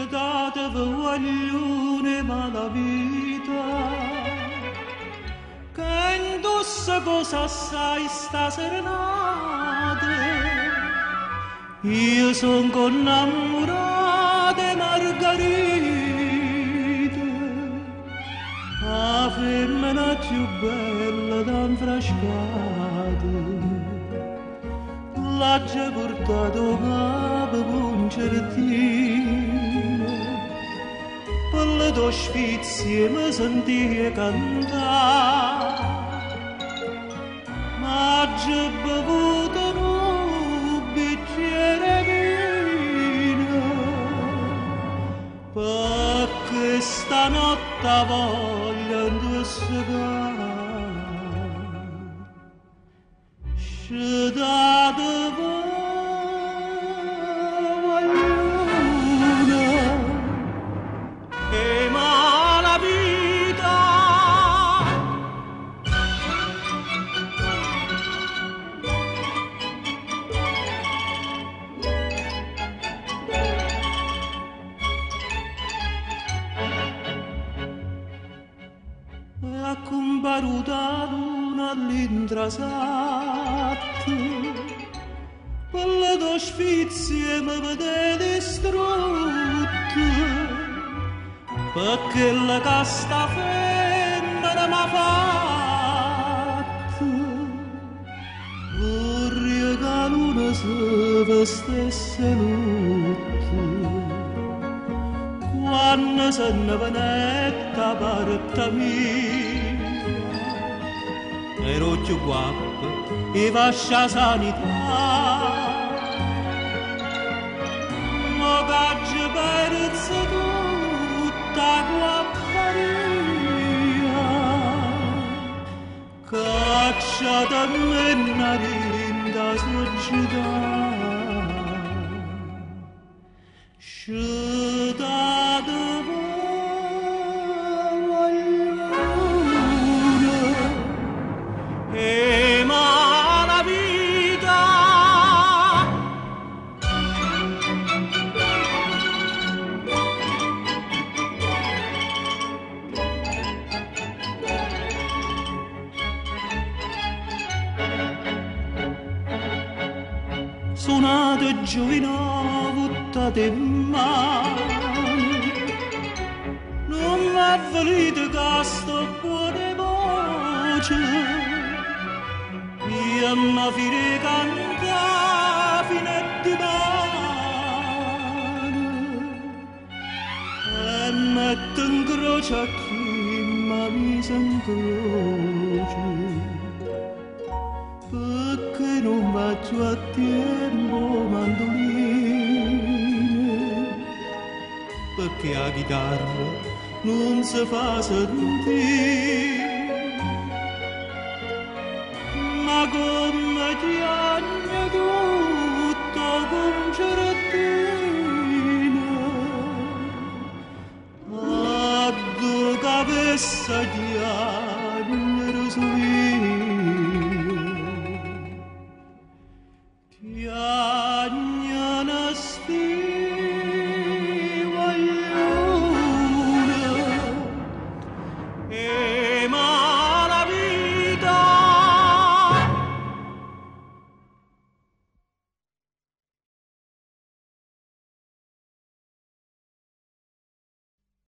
datevi guaglione ma la vita che indossa cosa assai sta serenate io son innamorata Margherita la femmina più bella d'infrascate l'ha già portato capo concertino per le tue sfizie mi sentia cantare ma già bevuto un bicchiere vino perché stanotte voglio indossare scidate vogliono e ma la vita è comparuta l'una all'intrasato per le tue sfizie mi vede distrutto perché la casta femmina m'ha fatto vorrei che l'una si vestesse lutto quando se ne venetta parte mia ero più guappa e vascia sanità ma caccia perezza tutta guapparia caccia da me narinda società sciutate e ma la vita suonate giovino buttate mani non m'avvolite che sto buone voce io mi fire canta fino a dimane e metto in croce a chi mi mise in croce perché non faccio a tempo mandoline perché la chitarra non si fa sentire ma come ti hanno tutto concertino a due cabessa di agnero ti agnano sti vogliono e